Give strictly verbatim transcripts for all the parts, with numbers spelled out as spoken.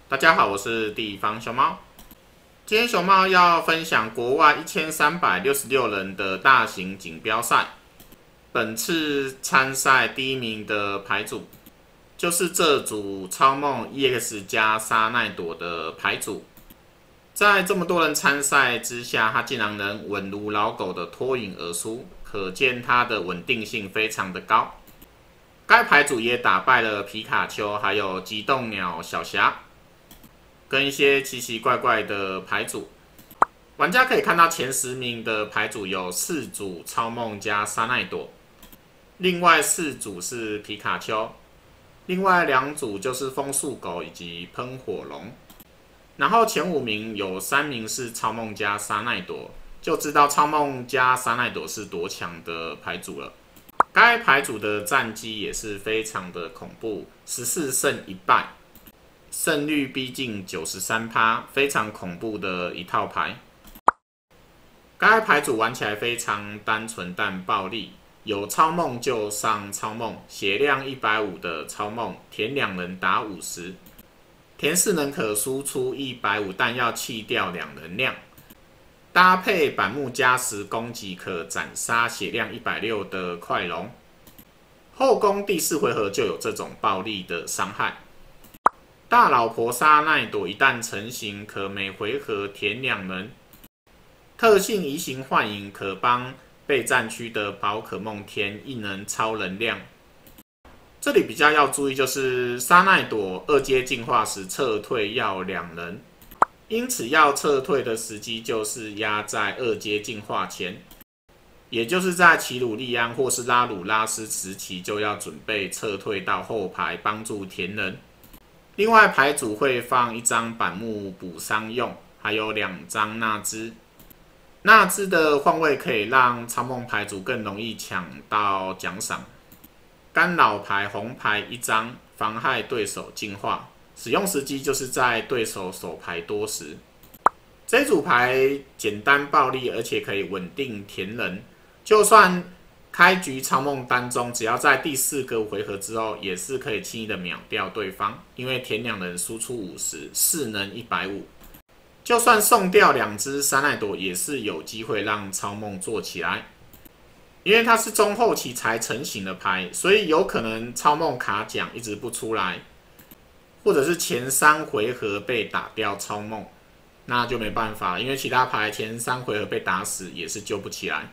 大家好，我是地方熊猫。今天熊猫要分享国外一千三百六十六人的大型锦标赛。本次参赛第一名的牌组，就是这组超梦 E X 加沙奈朵的牌组。在这么多人参赛之下，他竟然能稳如老狗的脱颖而出，可见他的稳定性非常的高。该牌组也打败了皮卡丘，还有极冻鸟小霞，跟一些奇奇怪怪的牌组。玩家可以看到前十名的牌组有四组超梦加沙奈朵，另外四组是皮卡丘，另外两组就是风速狗以及喷火龙。然后前五名有三名是超梦加沙奈朵，就知道超梦加沙奈朵是多强的牌组了。该牌组的战绩也是非常的恐怖，十四胜一败，胜率逼近 百分之九十三， 非常恐怖的一套牌。该牌组玩起来非常单纯但暴力，有超梦就上超梦，血量一百五十的超梦，填两人打五十，填四人可输出一百五十，但要弃掉两能量。搭配板木加十攻击可斩杀血量一百六十的快龙。后宫第四回合就有这种暴力的伤害。大老婆沙奈朵一旦成型，可每回合填两人。特性移形换影，可帮备战区的宝可梦填一能超能量。这里比较要注意就是沙奈朵二阶进化时撤退要两人，因此要撤退的时机就是压在二阶进化前，也就是在奇鲁利安或是拉鲁拉斯时期就要准备撤退到后排帮助填人。另外牌组会放一张板木补伤用，还有两张纳兹。纳兹的换位可以让超梦牌组更容易抢到奖赏。干扰牌红牌一张，妨害对手进化，使用时机就是在对手手牌多时。这组牌简单暴力，而且可以稳定填人，就算开局超梦单中，只要在第四个回合之后，也是可以轻易的秒掉对方，因为填两人输出五十，四能一百五十。就算送掉两只沙奈朵，也是有机会让超梦做起来，因为它是中后期才成型的牌，所以有可能超梦卡奖一直不出来，或者是前三回合被打掉超梦，那就没办法，因为其他牌前三回合被打死也是救不起来。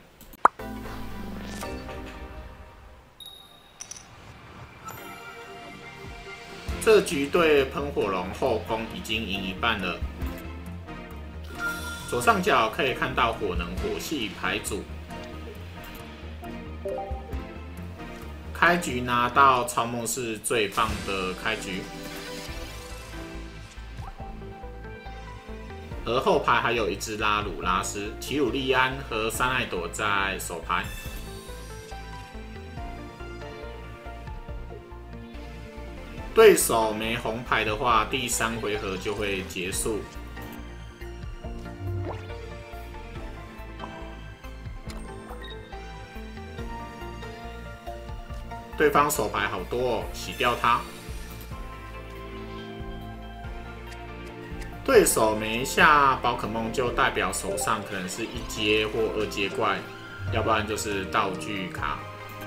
这局对喷火龙后宫已经赢一半了。左上角可以看到火能火系牌组，开局拿到超梦是最棒的开局，而后排还有一只拉鲁拉斯、奇鲁利安和沙奈朵在手牌。对手没红牌的话，第三回合就会结束。对方手牌好多哦，洗掉它。对手没下宝可梦，就代表手上可能是一阶或二阶怪，要不然就是道具卡。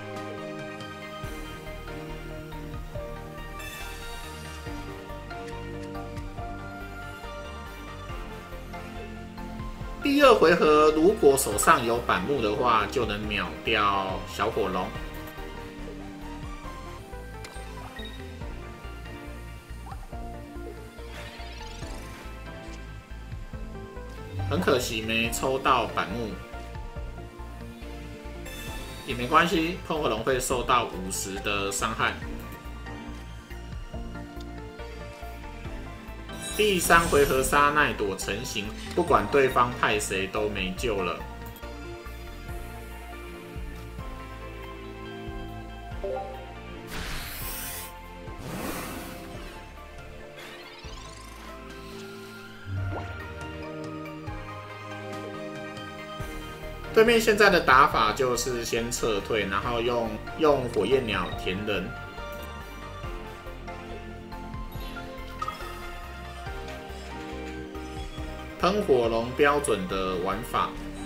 第二回合如果手上有板木的话，就能秒掉小火龙。很可惜没抽到板木，也没关系，喷火龙会受到五十的伤害。第三回合沙奈朵成型，不管对方派谁都没救了。对面现在的打法就是先撤退，然后用用火焰鸟填人。 喷火龙标准的玩法。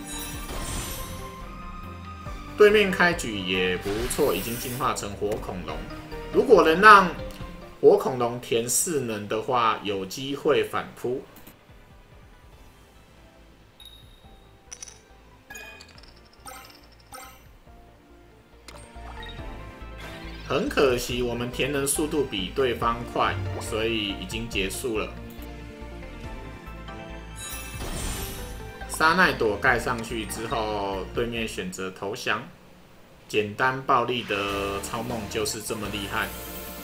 对面开局也不错，已经进化成火恐龙。如果能让火恐龙填四能的话，有机会反扑。很可惜，我们填能速度比对方快，所以已经结束了。沙奈朵盖上去之后，对面选择投降。简单暴力的超梦就是这么厉害。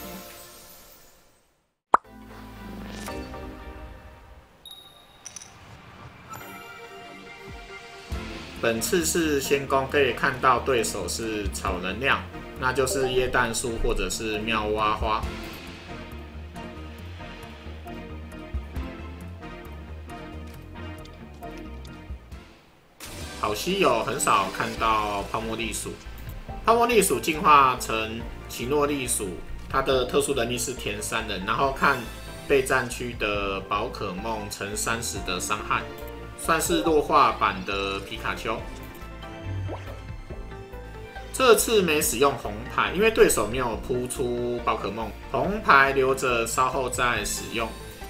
本次是先攻，可以看到对手是草能量，那就是椰蛋树或者是妙蛙花。好稀有，很少看到泡沫栗鼠。泡沫栗鼠进化成奇诺栗鼠，它的特殊能力是填三人，然后看备战区的宝可梦乘三十的伤害，算是弱化版的皮卡丘。这次没使用红牌，因为对手没有扑出宝可梦，红牌留着稍后再使用。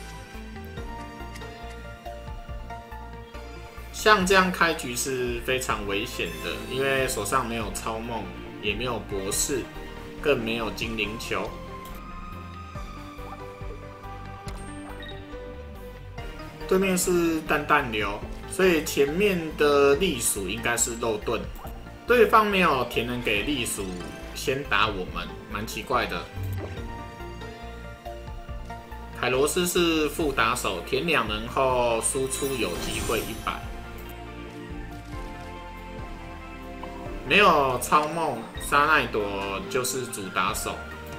像这样开局是非常危险的，因为手上没有超梦，也没有博士，更没有精灵球。对面是蛋蛋流，所以前面的栗鼠应该是肉盾。对方没有填能给栗鼠先打我们，蛮奇怪的。凯罗斯是副打手，填两能后输出有机会一百。没有超梦，沙奈朵就是主打手。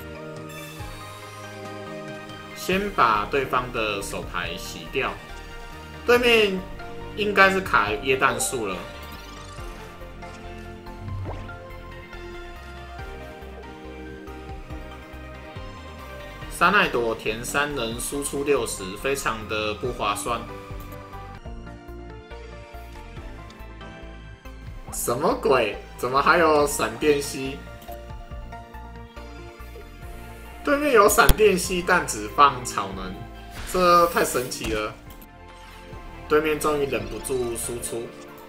先把对方的手牌洗掉。对面应该是卡椰蛋树了。沙奈朵填三人输出六十，非常的不划算。什么鬼？怎么还有闪电蜥？对面有闪电蜥，但只放草能，这太神奇了。对面终于忍不住输出。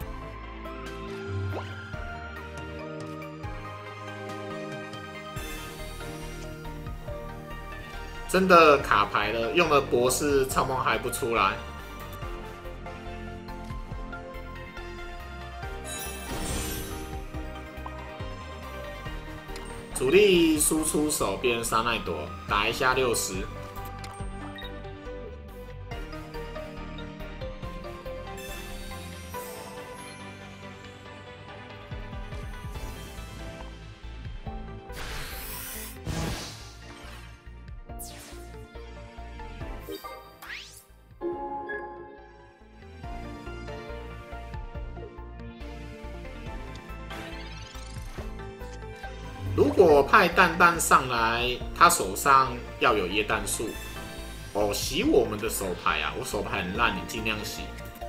真的卡牌了，用了博士超梦还不出来。主力输出手变沙奈朵，打一下六十。如果派蛋蛋上来，他手上要有椰蛋树。哦，洗我们的手牌啊！我手牌很烂，你尽量洗。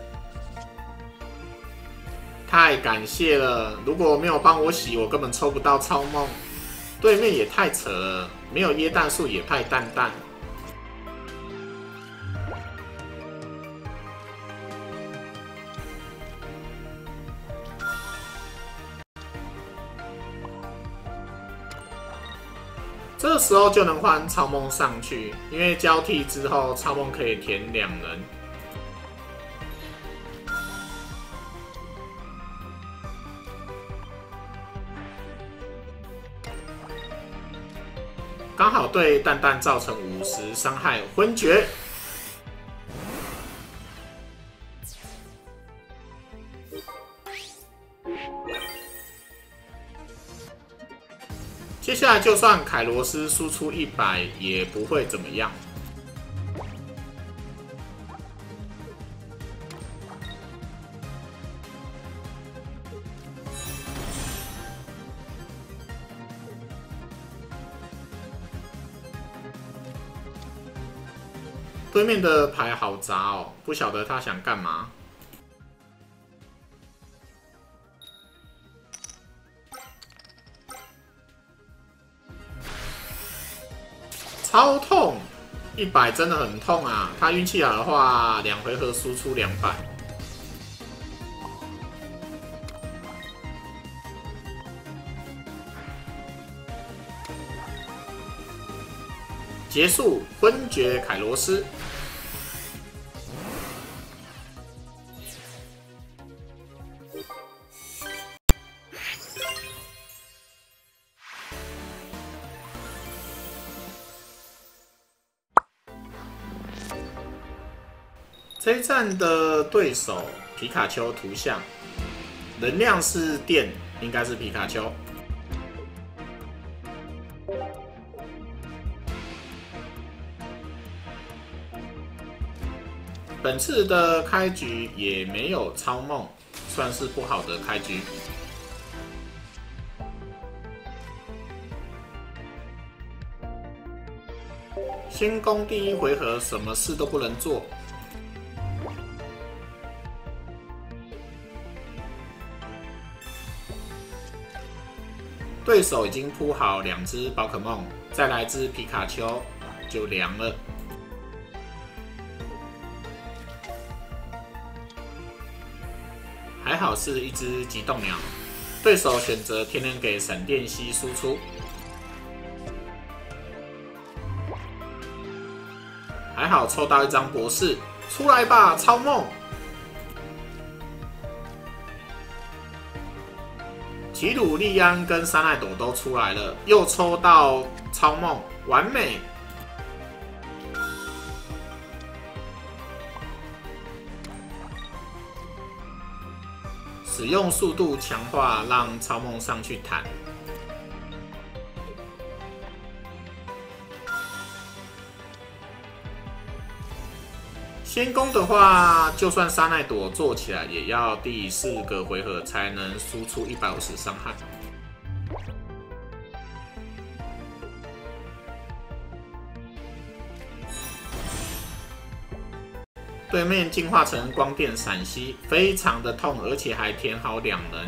太感谢了！如果没有帮我洗，我根本抽不到超梦。对面也太扯了，没有椰蛋树也派蛋蛋。这时候就能换超梦上去，因为交替之后超梦可以填两人。刚好对蛋蛋造成五十伤害，昏厥。接下来就算凯罗斯输出一百，也不会怎么样。 对面的牌好杂哦，不晓得他想干嘛。超痛，一百真的很痛啊！他运气好的话，两回合输出两百。结束昏厥凯罗斯。这一站的对手皮卡丘图像，能量是电，应该是皮卡丘。本次的开局也没有超梦，算是不好的开局。先攻第一回合，什么事都不能做。对手已经铺好两只宝可梦，再来只皮卡丘就凉了。还好是一只极冻鸟，对手选择天然给闪电蜥输出。还好抽到一张博士，出来吧，超梦！奇鲁利安跟沙奈朵都出来了，又抽到超梦，完美！使用速度强化，让超梦上去弹。先攻的话，就算沙奈朵做起来，也要第四个回合才能输出一百五十伤害。对面进化成光电闪吸，非常的痛，而且还填好两人。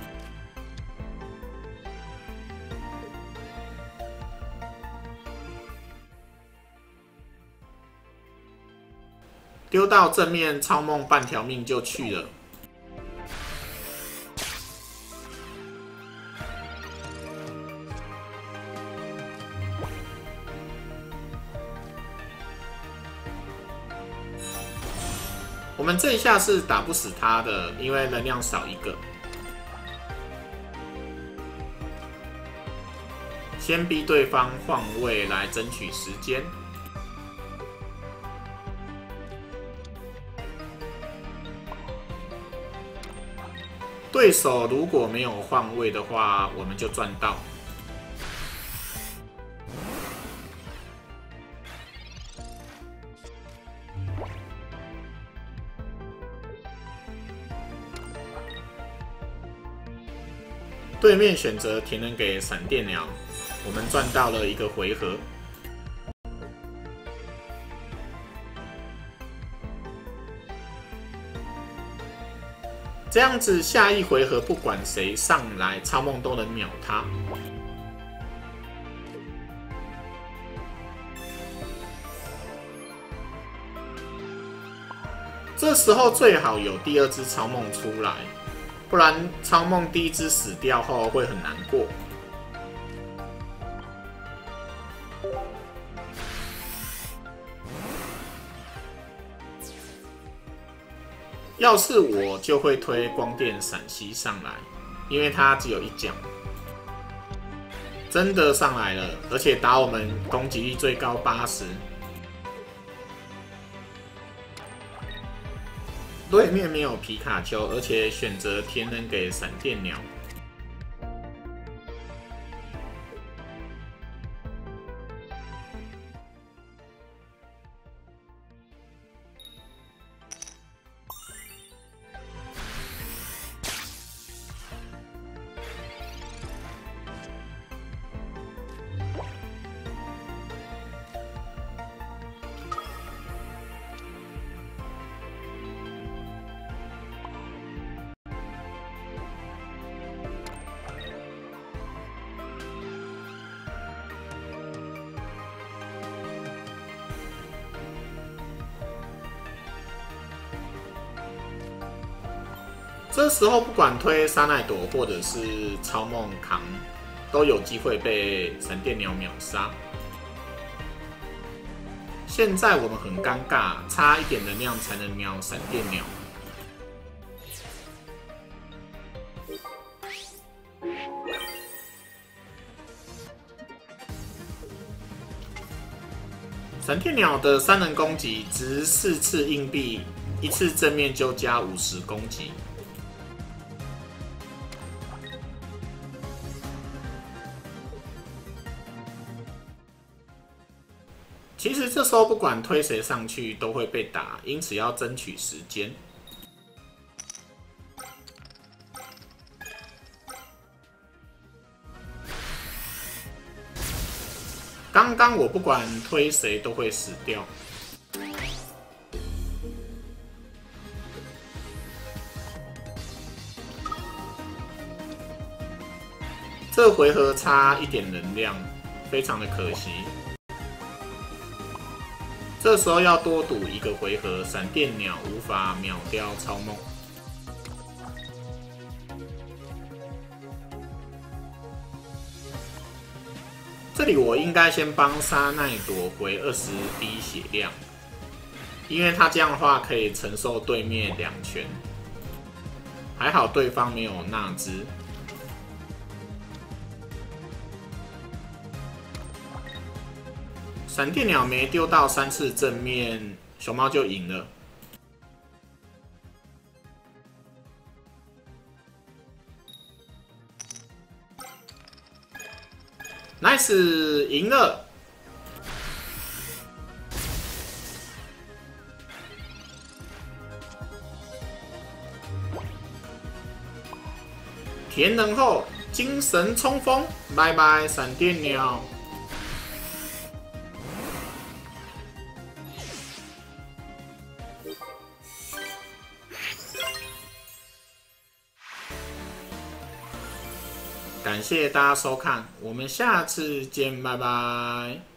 丢到正面，超梦半条命就去了。我们这一下是打不死他的，因为能量少一个。先逼对方换位来争取时间。对手如果没有换位的话，我们就赚到。对面选择填能给闪电鸟，我们赚到了一个回合。这样子，下一回合不管谁上来，超梦都能秒他。这时候最好有第二只超梦出来，不然超梦第一只死掉后会很难过。要是我就会推光电闪吸上来，因为它只有一角。真的上来了，而且打我们攻击力最高八十。对面没有皮卡丘，而且选择填能给闪电鸟。 这时候不管推沙奈朵或者是超梦扛，都有机会被闪电鸟秒杀。现在我们很尴尬，差一点能量才能秒闪电鸟。闪电鸟的三人攻击值四次硬币，一次正面就加五十攻击。其实这时候不管推谁上去都会被打，因此要争取时间。刚刚我不管推谁都会死掉。这回合差一点能量，非常的可惜。这时候要多赌一个回合，闪电鸟无法秒掉超梦。这里我应该先帮沙奈朵回二十滴血量，因为他这样的话可以承受对面两拳。还好对方没有纳兹。闪电鸟没丢到三次正面，熊猫就赢了。Nice， 赢了。填能后，精神冲锋，拜拜，闪电鸟。感谢大家收看，我们下次见，拜拜。